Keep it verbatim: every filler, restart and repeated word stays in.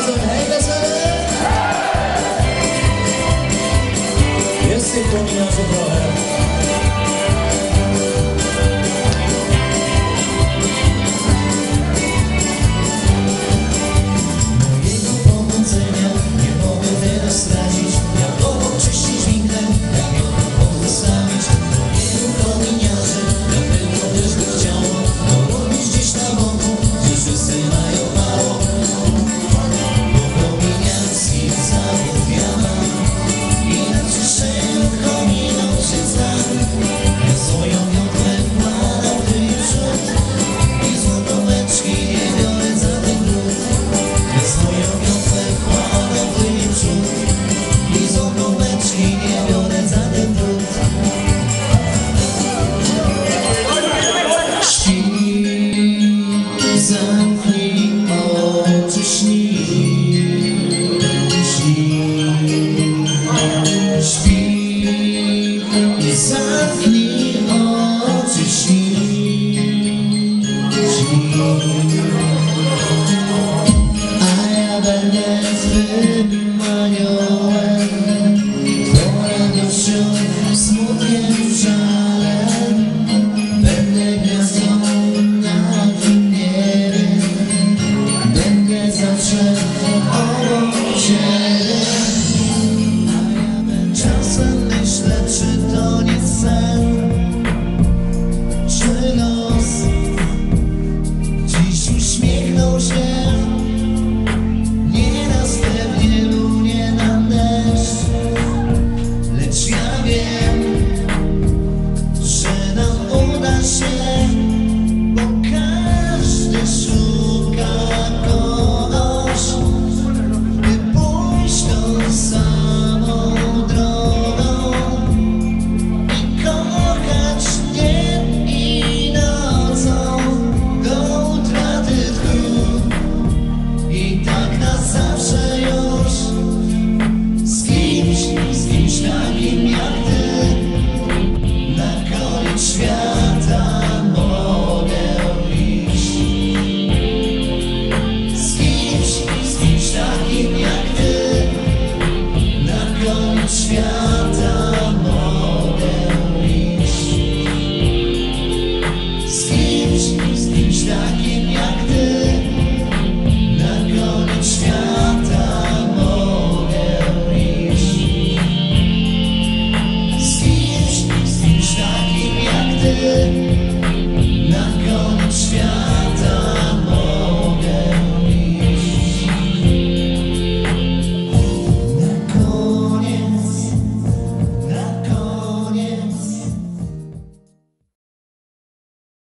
razem, hej wesele! Jest tych kombinacji trochę. Mojego powodzenia nie mogę teraz stracić. Jak obok czyścić windę, jak ją pozostawić. Wielu kominiarzy na pewno też by chciało to robić gdzieś na boku, gdzie wszyscy mają mało. Bo kominiarski zawód ja mam i na czyszczeniu kominów się znam. Ja swoją miotłę wkładam w tył przód i złotóweczki nie biorę za ten brud. Ja swoją miotłę wkładam w tył przód i złotóweczki nie biorę za ten brud. Śpi, zamknij oczy, śnij, śnij. Śpi i zamknij oczy, śnij, śnij. A ja będę twym aniołem.